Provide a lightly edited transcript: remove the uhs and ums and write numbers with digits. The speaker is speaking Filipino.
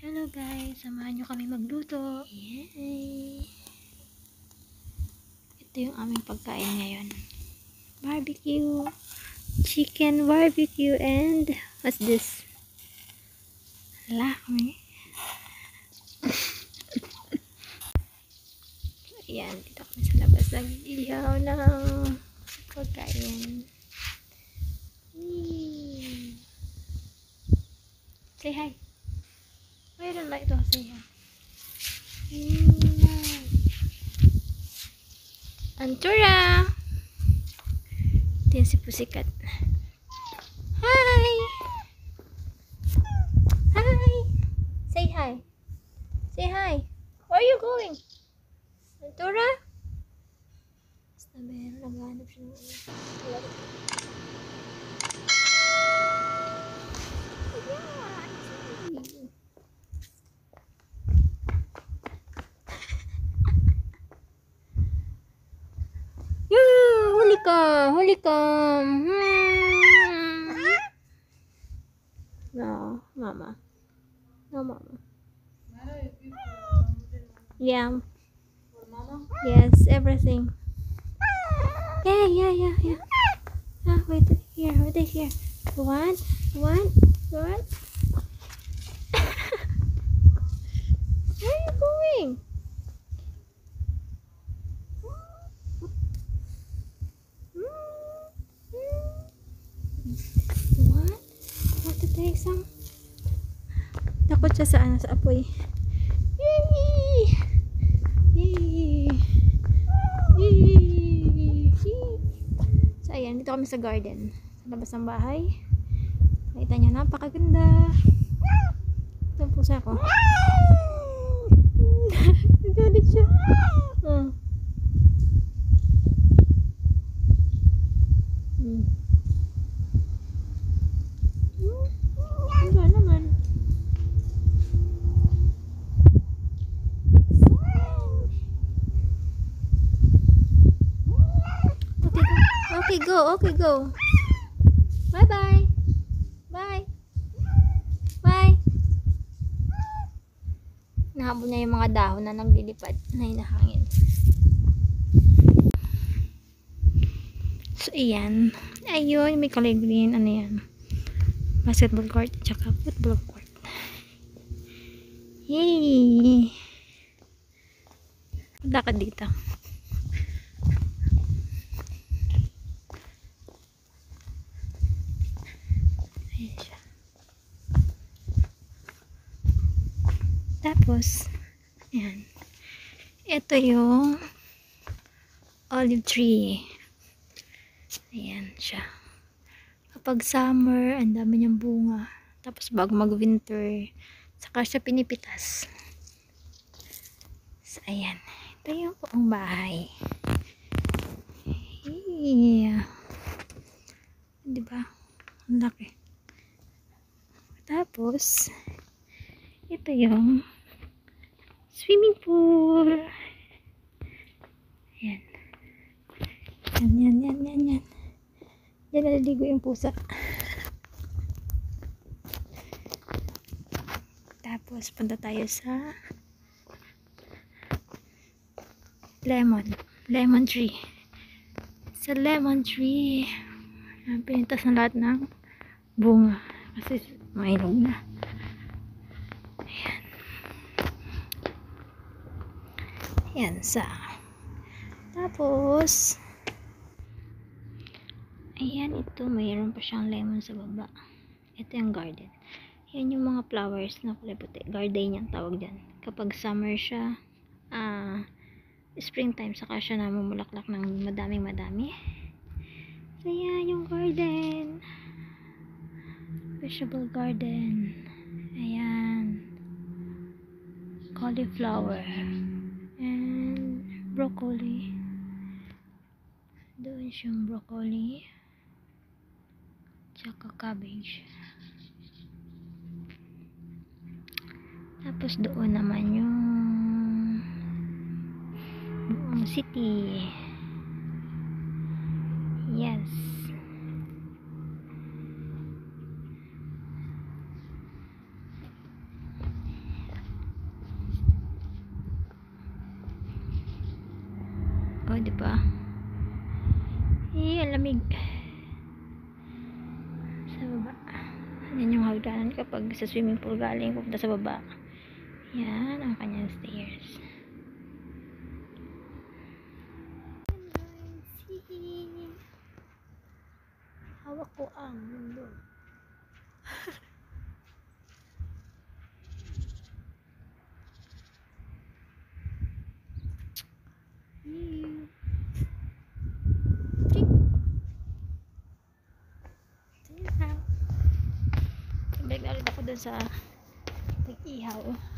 Hello guys, samahan nyo kami magluto. Yay! Ito yung aming pagkain ngayon. Barbecue, chicken barbecue, and what's this? Lakme. Ayan, dito kami sa labas. Nag-ihaw ng pagkain. Yay! Say hi. I don't like to say hi. Antura! Ito yung si Pusikat. Hi! Hi! Say hi. Say hi. Where are you going? Antura? Basta meron, naghahanap siya ng huli ka! Huli ka! No, mama. No, mama. Yeah. Yes, everything. Yeah. Wait here. One. Where are you going? What? What to take some? Takot siya sa apoy. Yay! So ayan, dito kami sa garden, sa labas ng bahay. Nakita nyo, napakaganda. Ito ang pusa ko. Nagalit siya. Wala naman. Okay, go. Bye. Nahabol niya yung mga dahon na naglilipad na hinahangin. So, ayan. Ayun, may kulay green. Ano yan? Basketball court at saka football court. Yay! Lakad dito. Ayan siya. Tapos, ayan. Ito yung olive tree. Ayan siya. Kapag summer, ang dami niyang bunga. Tapos bago mag-winter, saka siya pinipitas. So, ayan. Ito yung buong bahay. Yeah. Diba? Ang laki. Tapos, ito yung swimming pool. Ayan. Yan. Diyan naliligo yung pusa. Tapos, punta tayo sa lemon tree. Sa lemon tree, pinitas na lahat ng bunga. Kasi mailog na. Ayan sa. Tapos, ayan, ito mayroon pa siyang lemon sa baba. Ito yung garden. Yan yung mga flowers na kulay puti. Garden yung tawag dyan. Kapag summer siya, springtime, saka siya namumulaklak ng madami. So, yan yung garden. Vegetable garden. Ayan. Cauliflower. And broccoli. Doon siyang broccoli. Tsaka cabbage. Tapos doon naman yung buong city. Yes. di ba? Ang lamig. Sa baba. Yan yung hagdanan kapag sa swimming pool galing pupunta sa baba. Yan ang kanyang stairs. Hawak ko ang mundo. Balik na ulit ako dun sa tag-ihaw.